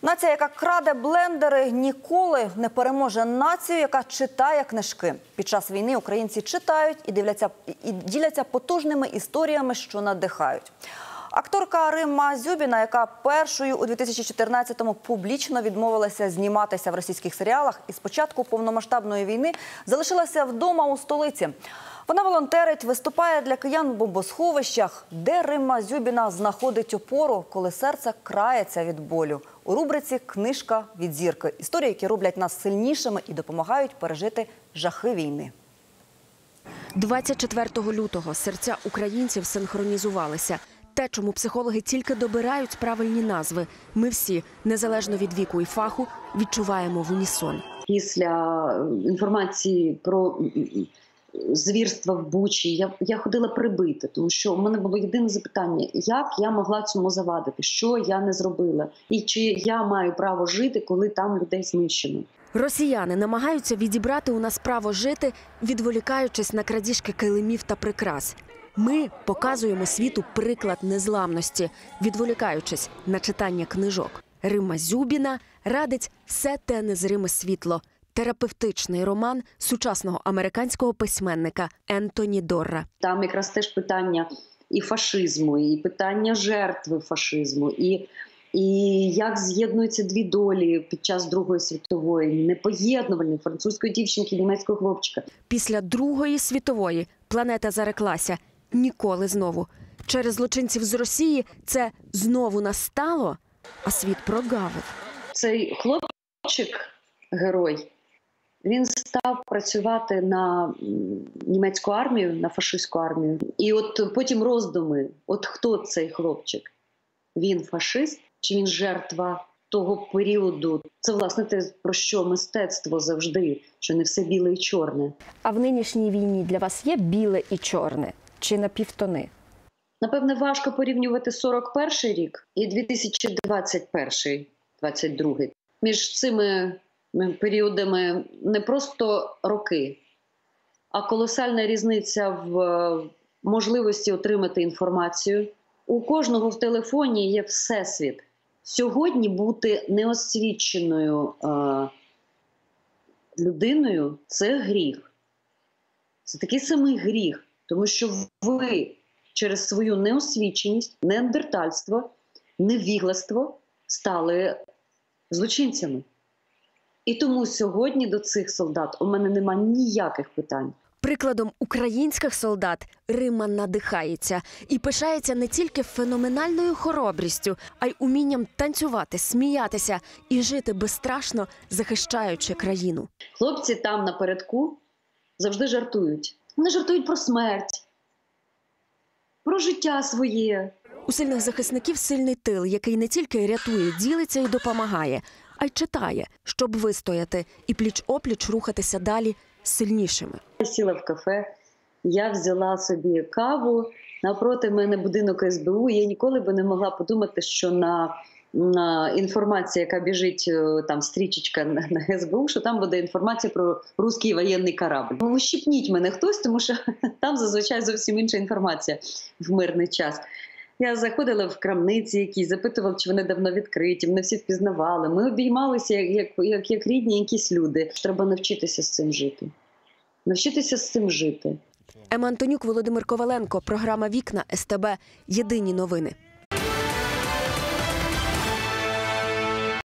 Нація, яка краде блендери, ніколи не переможе націю, яка читає книжки. Під час війни українці читають і діляться потужними історіями, що надихають. Акторка Римма Зюбіна, яка першою у 2014-му публічно відмовилася зніматися в російських серіалах і з початку повномасштабної війни залишилася вдома у столиці. Вона волонтерить, виступає для киян в бомбосховищах. Де Римма Зюбіна знаходить опору, коли серце крається від болю? У рубриці «Книжка від зірки». Історії, які роблять нас сильнішими і допомагають пережити жахи війни. 24 лютого серця українців синхронізувалися. Те, чому психологи тільки добирають правильні назви. Ми всі, незалежно від віку і фаху, відчуваємо в унісон. Після інформації про звірства в Бучі я ходила прибита, тому що в мене було єдине запитання, як я могла цьому завадити, що я не зробила, і чи я маю право жити, коли там людей знищено. Росіяни намагаються відібрати у нас право жити, відволікаючись на крадіжки килимів та прикрас. Ми показуємо світу приклад незламності, відволікаючись на читання книжок. Римма Зюбіна радить «Все те незриме світло» – терапевтичний роман сучасного американського письменника Ентоні Дорра. Там якраз теж питання і фашизму, і питання жертви фашизму, і як з'єднуються дві долі під час Другої світової, непоєднувальні французької дівчинки, німецького хлопчика. Після Другої світової планета зареклася – ніколи знову. Через злочинців з Росії це знову настало, а світ прогавив. Цей хлопчик, герой, він став працювати на німецьку армію, на фашистську армію. І от потім роздуми, от хто цей хлопчик? Він фашист чи він жертва того періоду? Це, власне, те, про що мистецтво завжди, що не все біле і чорне. А в нинішній війні для вас є біле і чорне? Чи на півтони? Напевне, важко порівнювати 41-й рік і 2021-22. Між цими періодами не просто роки, а колосальна різниця в можливості отримати інформацію. У кожного в телефоні є всесвіт. Сьогодні бути неосвіченою людиною – це гріх. Це такий самий гріх, тому що ви через свою неосвіченість, неандертальство, невігластво стали злочинцями. І тому сьогодні до цих солдат у мене немає ніяких питань. Прикладом українських солдат Римма надихається і пишається не тільки феноменальною хоробрістю, а й умінням танцювати, сміятися і жити безстрашно, захищаючи країну. Хлопці там напередку завжди жартують. Вони жартують про смерть, про життя своє. У сильних захисників сильний тил, який не тільки рятує, ділиться і допомагає, а й читає, щоб вистояти і пліч-опліч рухатися далі сильнішими. Я сіла в кафе, я взяла собі каву, навпроти мене будинок СБУ, і я ніколи би не могла подумати, що на інформації, яка біжить, там стрічечка на СБУ, що там буде інформація про русський воєнний корабль. Ну, ущипніть мене хтось, тому що там зазвичай зовсім інша інформація в мирний час. Я заходила в крамниці якісь, запитувала, чи вони давно відкриті, мене всі впізнавали. Ми обіймалися як рідні якісь люди. Треба навчитися з цим жити. Навчитися з цим жити. Ема Антонюк, Володимир Коваленко. Програма «Вікна», СТБ. Єдині новини.